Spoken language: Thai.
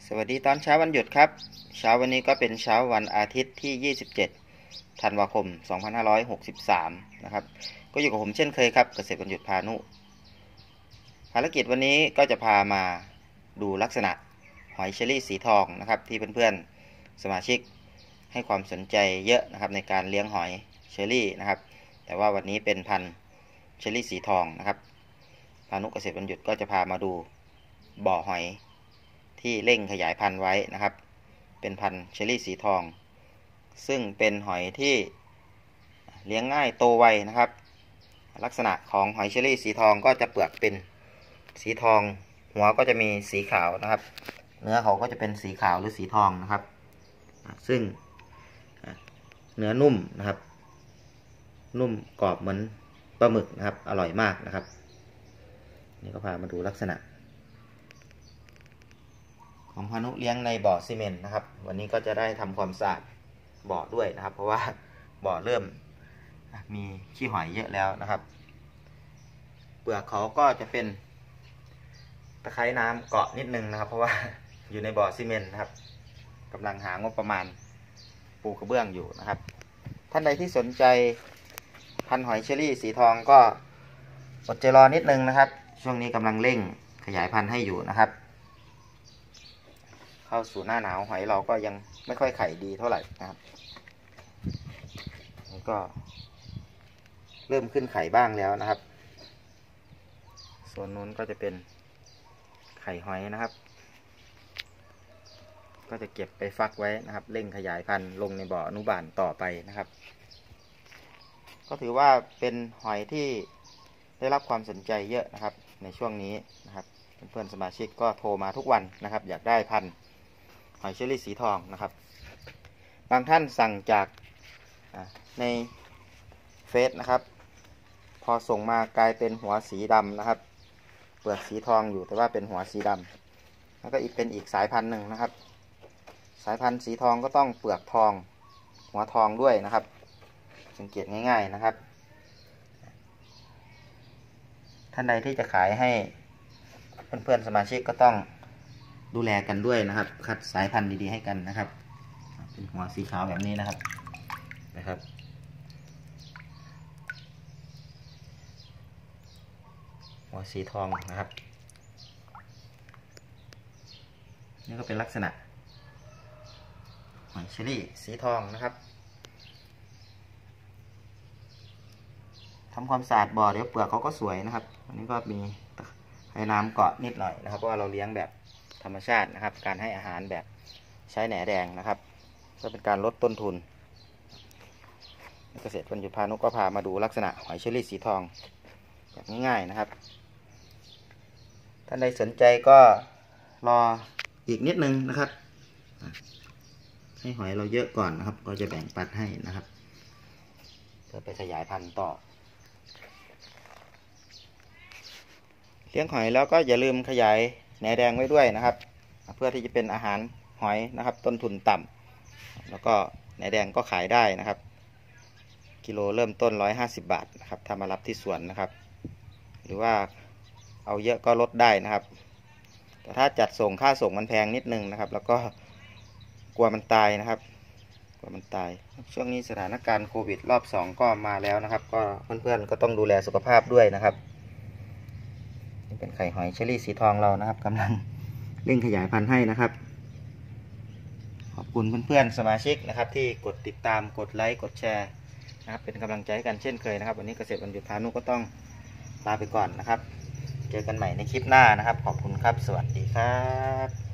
สวัสดีตอนเช้าวันหยุดครับเช้าวันนี้ก็เป็นเช้าวันอาทิตย์ที่27ธันวาคม2563นะครับก็อยู่กับผมเช่นเคยครับเกษตรวันหยุดพานุภารกิจวันนี้ก็จะพามาดูลักษณะหอยเชอรี่สีทองนะครับที่เพื่อนๆสมาชิกให้ความสนใจเยอะนะครับในการเลี้ยงหอยเชอรี่นะครับแต่ว่าวันนี้เป็นพันธุ์เชอรี่สีทองนะครับพานุเกษตรวันหยุดก็จะพามาดูบ่อหอยที่เร่งขยายพันธุ์ไว้นะครับเป็นพันธุ์เชอรี่สีทองซึ่งเป็นหอยที่เลี้ยงง่ายโตไวนะครับลักษณะของหอยเชอรี่สีทองก็จะเปลือกเป็นสีทองหัวก็จะมีสีขาวนะครับเนื้อเขาก็จะเป็นสีขาวหรือสีทองนะครับซึ่งเนื้อนุ่มนะครับนุ่มกรอบเหมือนปลาหมึกนะครับอร่อยมากนะครับนี่ก็พามาดูลักษณะของพานุเลี้ยงในบ่อซีเมนต์นะครับวันนี้ก็จะได้ทำความสะอาดบ่อด้วยนะครับเพราะว่าบ่อเริ่มมีขี้หอยเยอะแล้วนะครับเปลือกเขาก็จะเป็นตะไคร้น้ำเกาะนิดนึงนะครับเพราะว่าอยู่ในบ่อซีเมนต์นะครับกำลังหางบประมาณปูกระเบื้องอยู่นะครับท่านใดที่สนใจพันธุ์หอยเชอรี่สีทองก็อดใจรอนิดนึงนะครับช่วงนี้กำลังเร่งขยายพันธุ์ให้อยู่นะครับเข้าสู่หน้าหนาวหอยเราก็ยังไม่ค่อยไข่ดีเท่าไหร่นะครับนี่ก็เริ่มขึ้นไข่บ้างแล้วนะครับส่วนนู้นก็จะเป็นไข่หอยนะครับก็จะเก็บไปฟักไว้นะครับเร่งขยายพันธุ์ลงในบ่ออนุบาลต่อไปนะครับก็ถือว่าเป็นหอยที่ได้รับความสนใจเยอะนะครับในช่วงนี้นะครับเพื่อนๆสมาชิกก็โทรมาทุกวันนะครับอยากได้พันธุ์หอยเชอรี่สีทองนะครับบางท่านสั่งจากในเฟซนะครับพอส่งมากลายเป็นหัวสีดำนะครับเปลือกสีทองอยู่แต่ว่าเป็นหัวสีดำแล้วก็เป็นอีกสายพันธุ์หนึ่งนะครับสายพันธุ์สีทองก็ต้องเปลือกทองหัวทองด้วยนะครับสังเกตง่ายๆนะครับท่านใดที่จะขายให้เพื่อนๆสมาชิกก็ต้องดูแลกันด้วยนะครับคัดสายพันธุ์ดีๆให้กันนะครับเป็นหัวสีขาวแบบนี้นะครับหัวสีทองนะครับนี่ก็เป็นลักษณะหอยเชอรี่สีทองนะครับทำความสะอาดบ่อเดี๋ยวเปลือกเขาก็สวยนะครับอันนี้ก็มีให้น้ำเกาะนิดหน่อยนะครับเพราะว่าเราเลี้ยงแบบธรรมชาตินะครับการให้อาหารแบบใช้แหน่แดงนะครับก็เป็นการลดต้นทุนเกษตรวันหยุดพานุก็พามาดูลักษณะหอยเชอรี่สีทองแบบง่ายๆนะครับท่านใดสนใจก็รออีกนิดนึงนะครับให้หอยเราเยอะก่อนนะครับก็จะแบ่งปันให้นะครับเพื่อไปขยายพันธุ์ต่อเลี้ยงหอยแล้วก็อย่าลืมขยายแหนแดงไว้ด้วยนะครับเพื่อที่จะเป็นอาหารหอยนะครับต้นทุนต่ำแล้วก็แหนแดงก็ขายได้นะครับกิโลเริ่มต้น150 บาทนะครับถ้ามารับที่สวนนะครับหรือว่าเอาเยอะก็ลดได้นะครับแต่ถ้าจัดส่งค่าส่งมันแพงนิดนึงนะครับแล้วก็กลัวมันตายนะครับกลัวมันตายช่วงนี้สถานการณ์โควิดรอบ2ก็มาแล้วนะครับก็เพื่อนๆก็ต้องดูแลสุขภาพด้วยนะครับนี่เป็นไข่หอยเชอรี่สีทองเรานะครับกำลังเร่งขยายพันธุ์ให้นะครับขอบคุณเพื่อนๆสมาชิกนะครับที่กดติดตามกดไลค์กดแชร์นะครับเป็นกำลังใจให้กันเช่นเคยนะครับวันนี้เกษตรวันหยุดพานุก็ต้องลาไปก่อนนะครับเจอกันใหม่ในคลิปหน้านะครับขอบคุณครับสวัสดีครับ